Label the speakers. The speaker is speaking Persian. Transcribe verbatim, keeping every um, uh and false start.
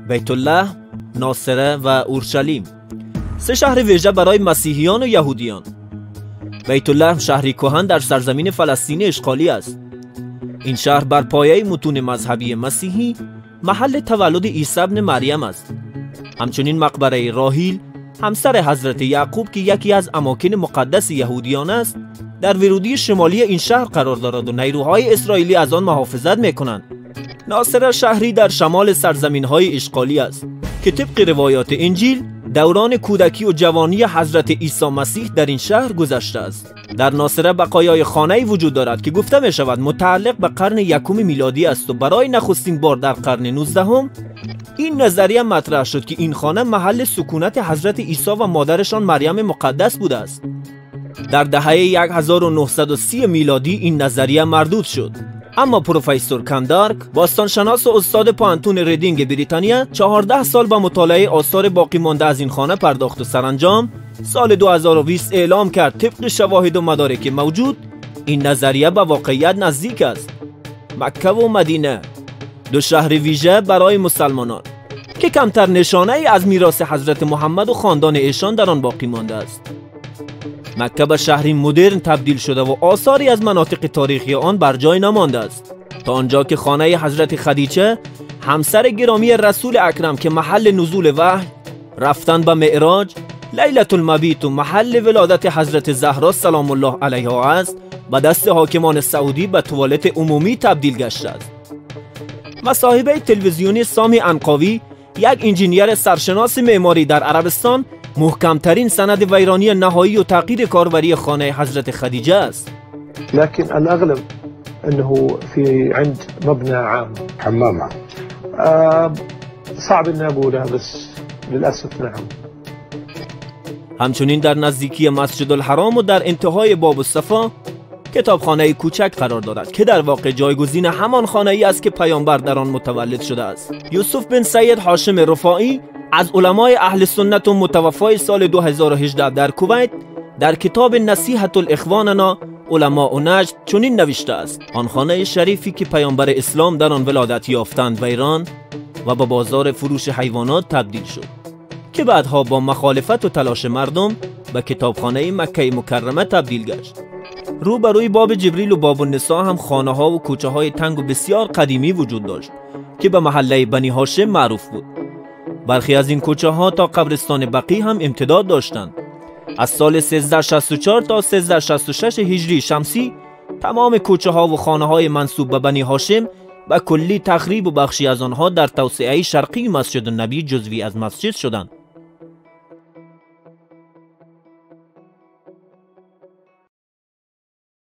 Speaker 1: بیت الله، ناصره و اورشلیم، سه شهر ویژه برای مسیحیان و یهودیان. بیت الله شهری کهن در سرزمین فلسطین اشغالی است. این شهر بر پایه متون مذهبی مسیحی محل تولد عیسی ابن مریم است. همچنین مقبره راهیل همسر حضرت یعقوب که یکی از اماکن مقدس یهودیان است در ورودی شمالی این شهر قرار دارد و نیروهای اسرائیلی از آن محافظت میکنند. ناصره شهری در شمال سرزمین‌های اشغالی است که طبق روایات انجیل دوران کودکی و جوانی حضرت عیسی مسیح در این شهر گذشته است. در ناصره بقایای خانه‌ای وجود دارد که گفته می شود متعلق به قرن یکم میلادی است و برای نخستین بار در قرن نوزدهم این نظریه مطرح شد که این خانه محل سکونت حضرت عیسی و مادرشان مریم مقدس بوده است. در دهه هزار و نهصد و سی میلادی این نظریه مردود شد، اما پروفسور کندارک، باستانشناس و استاد پانتون ریدینگ بریتانیا، چهارده سال به مطالعه آثار باقی مانده از این خانه پرداخت و سرانجام سال دو هزار و بیست اعلام کرد طبق شواهد و مدارک موجود این نظریه به واقعیت نزدیک است. مکه و مدینه، دو شهر ویژه برای مسلمانان که کمتر نشانه ای از میراث حضرت محمد و خاندان ایشان در آن باقی مانده است. مکه به شهری مدرن تبدیل شده و آثاری از مناطق تاریخی آن بر جای نمانده است، تا آنجا که خانه حضرت خدیجه همسر گرامی رسول اکرم که محل نزول وحی، رفتن به معراج، لیلة المبیت و محل ولادت حضرت زهرا سلام الله علیها است، به دست حاکمان سعودی به توالت عمومی تبدیل گشته است. مصاحبه تلویزیونی سامی عنقاوی، یک انجینیر سرشناس معماری در عربستان، محکمترین سند ویرانی نهایی و تغییر کاربری خانه حضرت خدیجه است.
Speaker 2: لكن الأغلب أنه في عند مبنى عام
Speaker 3: حمام عام.
Speaker 2: آه صعب أن أقولها بس للأسف نعم.
Speaker 1: همچنین در نزدیکی مسجد الحرام و در انتهای باب الصفا کتابخانه کوچک قرار دارد که در واقع جایگزین همان خانه ای است که پیامبر در آن متولد شده است. یوسف بن سید هاشم رفاعی از علمای اهل سنت و متوفای سال دو هزار و هجده در کویت در کتاب نصیحت الاخواننا علماء و نجد چنین نوشته است: آن خانه شریفی که پیامبر اسلام در آن ولادت یافتند ویران و به بازار فروش حیوانات تبدیل شد که بعدها با مخالفت و تلاش مردم به کتابخانه مکه مکرمه تبدیل گشت. روبروی باب جبریل و باب النساء هم خانه ها و کوچه های تنگ و بسیار قدیمی وجود داشت که به محله بنی هاشم معروف بود. برخی از این کوچه ها تا قبرستان بقیع هم امتداد داشتند. از سال سیزده شصت و چهار تا سیزده شصت و شش هجری شمسی تمام کوچه ها و خانه های منسوب به بنی هاشم به کلی تخریب و بخشی از آنها در توسعه شرقی مسجد النبی جزوی از مسجد شدند.